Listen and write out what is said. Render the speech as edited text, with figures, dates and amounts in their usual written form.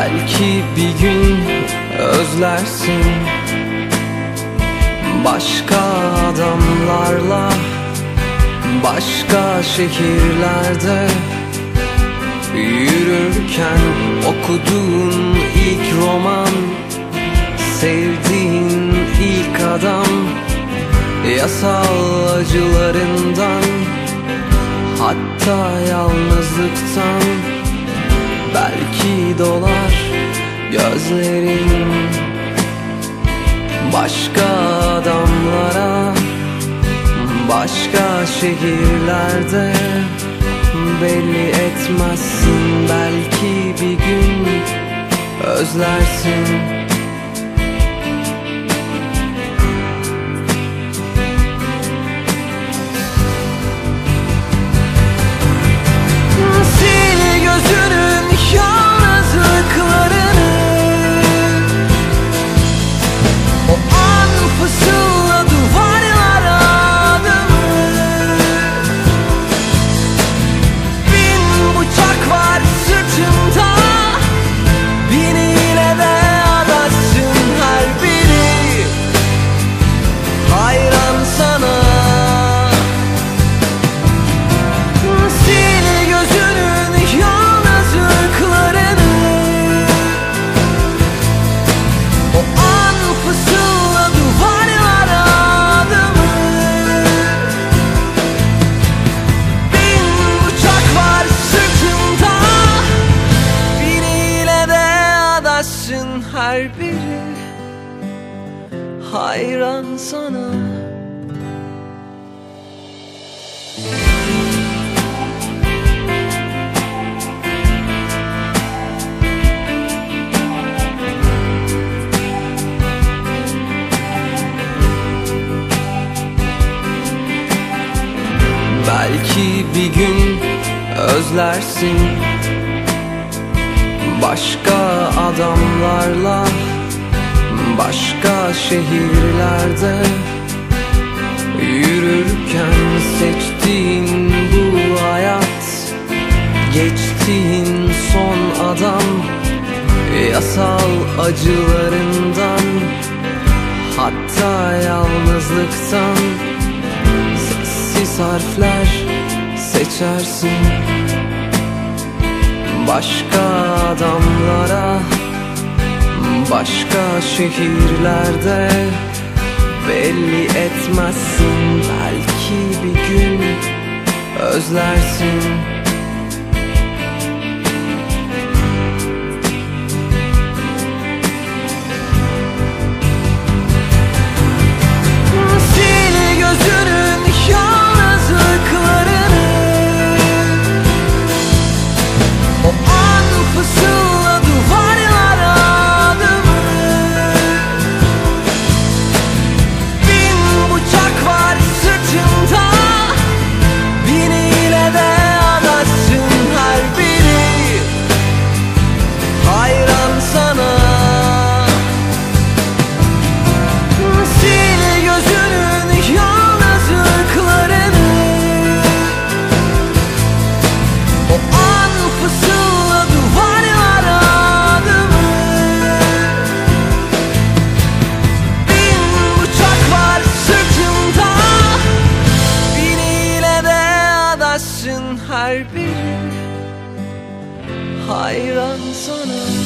Belki bir gün özlersin başka adamlarla, başka şehirlerde yürürken okuduğun ilk roman, sevdiğin ilk adam, yasal acılarından, hatta yalnızlıktan belki dolar gözlerin. Başka adamlara, başka şehirlerde belli etmezsin. Belki bir gün özlersin. Sil gözünün yalnızlıklarını, o an fısılda duvarlara adımı. Bin bıçak var sırtımda, biniyle de adaşsın her biri. Hayran sana. Sil gözünün yalnızlıklarını, o an fısılda duvarlara adımı. Bin bıçak var sırtımda, biriyle de adaşsın her biri. Hayran sana. Belki bir gün özlersin başka adamlarla, başka şehirlerde yürürken seçtiğin bu hayat, geçtiğin son adam, yasal acılarından, hatta yalnızlıktan sessiz harfler seçersin. Başka adamlara, başka şehirlerde belli etmezsin. Belki bir gün özlersin. Sil gözünün yalnızlıklarını, o an fısılda duvarlara adımı. Bin bıçak var sırtımda, biriyle de adaşsın her biri. Hayran sana. Sil gözünün yalnızlıklarını, o an fısılda duvarlara adımı. Bin bıçak var sırtımda, biriyle de adaşsın her biri. Hayran sana.